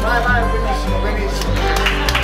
Vai, vai, benissimo, benissimo.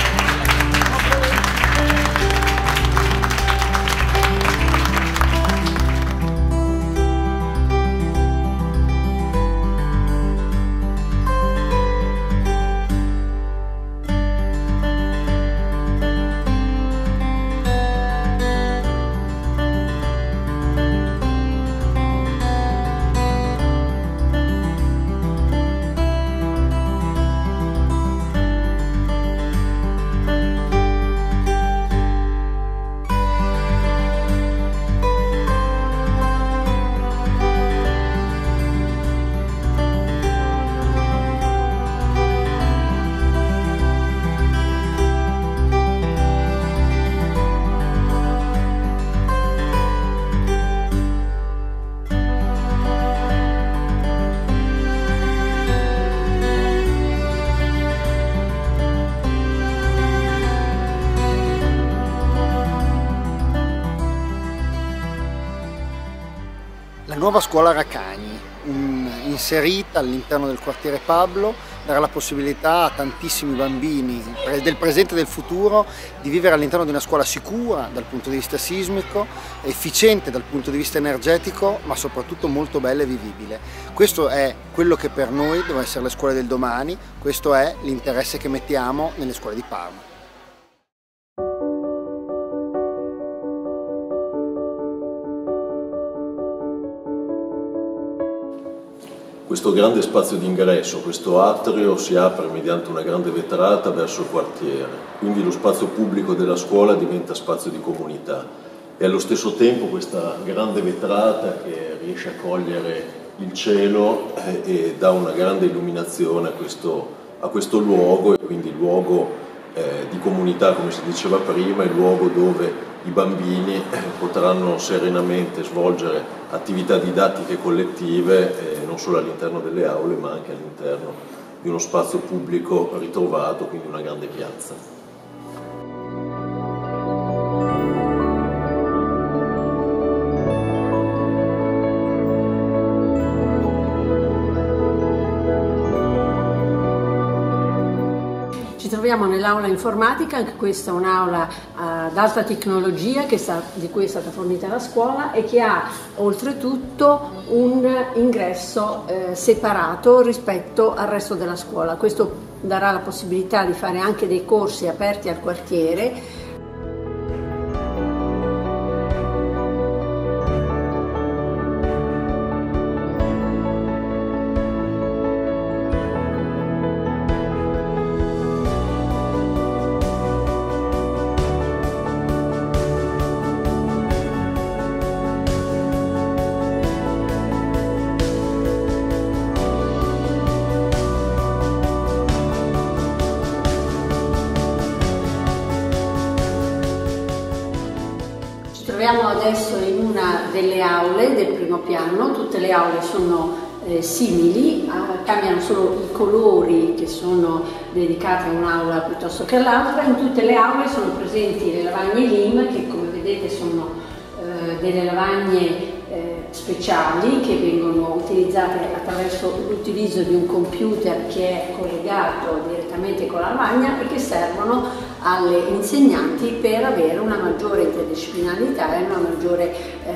La nuova scuola Racagni, inserita all'interno del quartiere Pablo, darà la possibilità a tantissimi bambini del presente e del futuro di vivere all'interno di una scuola sicura dal punto di vista sismico, efficiente dal punto di vista energetico, ma soprattutto molto bella e vivibile. Questo è quello che per noi devono essere le scuole del domani, questo è l'interesse che mettiamo nelle scuole di Parma. Questo grande spazio d'ingresso, questo atrio, si apre mediante una grande vetrata verso il quartiere, quindi lo spazio pubblico della scuola diventa spazio di comunità e allo stesso tempo questa grande vetrata che riesce a cogliere il cielo e dà una grande illuminazione a questo luogo, e quindi luogo di comunità, come si diceva prima, il luogo dove i bambini potranno serenamente svolgere attività didattiche collettive non solo all'interno delle aule ma anche all'interno di uno spazio pubblico ritrovato, quindi una grande piazza. Ci troviamo nell'aula informatica, anche questa è un'aula ad alta tecnologia di cui è stata fornita la scuola e che ha oltretutto un ingresso separato rispetto al resto della scuola. Questo darà la possibilità di fare anche dei corsi aperti al quartiere. Troviamo adesso in una delle aule del primo piano, tutte le aule sono simili, cambiano solo i colori che sono dedicati a un'aula piuttosto che all'altra. In tutte le aule sono presenti le lavagne LIM che, come vedete, sono delle lavagne speciali che vengono utilizzate attraverso l'utilizzo di un computer che è collegato direttamente con la lavagna e che servono alle insegnanti per avere una maggiore interdisciplinariità e un maggiore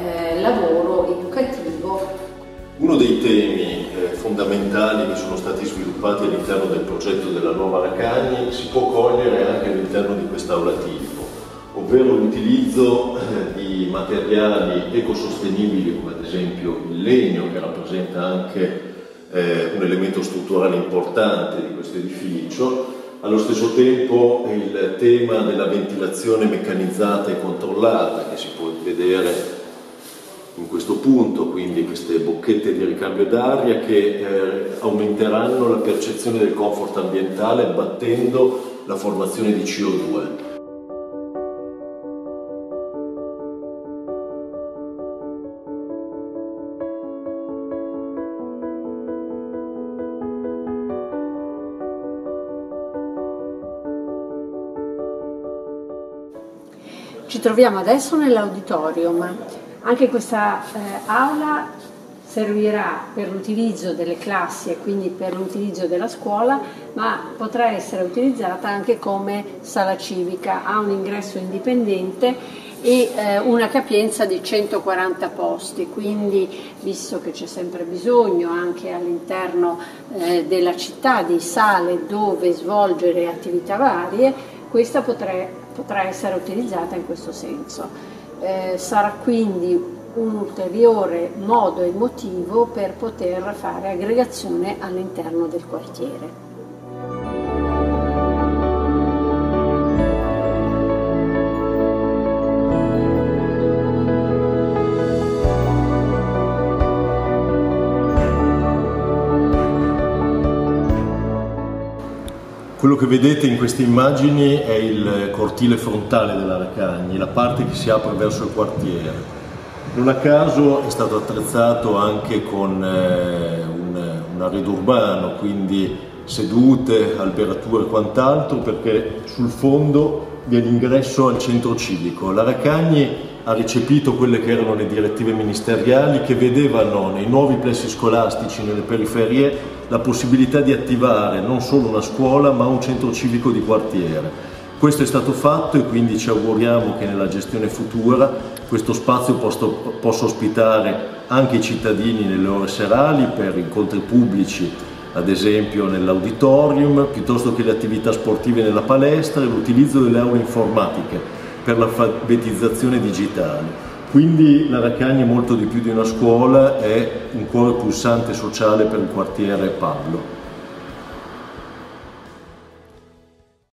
lavoro educativo. Uno dei temi fondamentali che sono stati sviluppati all'interno del progetto della nuova Racagni si può cogliere anche all'interno di quest'aula tipo, ovvero l'utilizzo di materiali ecosostenibili come ad esempio il legno, che rappresenta anche un elemento strutturale importante di questo edificio. Allo stesso tempo il tema della ventilazione meccanizzata e controllata, che si può vedere in questo punto, quindi queste bocchette di ricambio d'aria che aumenteranno la percezione del comfort ambientale abbattendo la formazione di CO2. Ci troviamo adesso nell'auditorium. Anche questa aula servirà per l'utilizzo delle classi e quindi per l'utilizzo della scuola, ma potrà essere utilizzata anche come sala civica, ha un ingresso indipendente e una capienza di 140 posti, quindi visto che c'è sempre bisogno anche all'interno della città di sale dove svolgere attività varie, questa potrà essere utilizzata in questo senso. Sarà quindi un ulteriore modo e motivo per poter fare aggregazione all'interno del quartiere. Quello che vedete in queste immagini è il cortile frontale della Racagni, la parte che si apre verso il quartiere. Non a caso è stato attrezzato anche con un arredo urbano, quindi sedute, alberature e quant'altro, perché sul fondo vi è l'ingresso al centro civico. La Racagni ha recepito quelle che erano le direttive ministeriali che vedevano nei nuovi plessi scolastici, nelle periferie, la possibilità di attivare non solo una scuola ma un centro civico di quartiere. Questo è stato fatto e quindi ci auguriamo che nella gestione futura questo spazio possa ospitare anche i cittadini nelle ore serali per incontri pubblici, ad esempio nell'auditorium, piuttosto che le attività sportive nella palestra e l'utilizzo delle aule informatiche per l'alfabetizzazione digitale. Quindi la Racagni, molto di più di una scuola, è un cuore pulsante sociale per il quartiere Pablo.